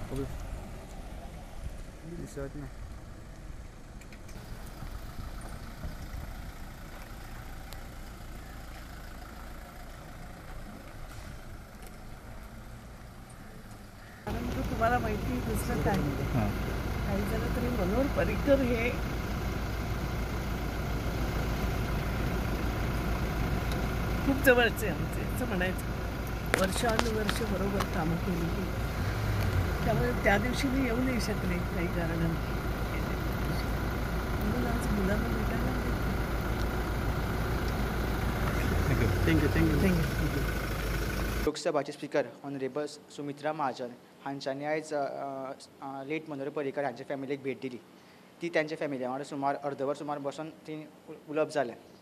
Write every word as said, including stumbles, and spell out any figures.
दिसत नाही. तुम्हाला माहिती दिसत आहे काही झालं तरी मनोहर पर्रिकर हे खूप जवळचे आमचे असं म्हणायचं. वर्षानुवर्ष बरोबर कामं केली, त्यामुळे त्या दिवशी मी येऊ नाही शकले काही कारणांनी. म्हणून आज मुलांना भेटायला थँक्यू थँक्यू थँक्यू. लोकसभाचे स्पीकर ऑनरेबल सुमित्रा महाजन हांच्यांनी आयज लेट मनोहर पर्रिकर हांचे फॅमिलीक भेट दिली. ती त्यांच्या फॅमिली वांगडा सुमार अर्दवर सुमार बसून ती उलोवप जालें.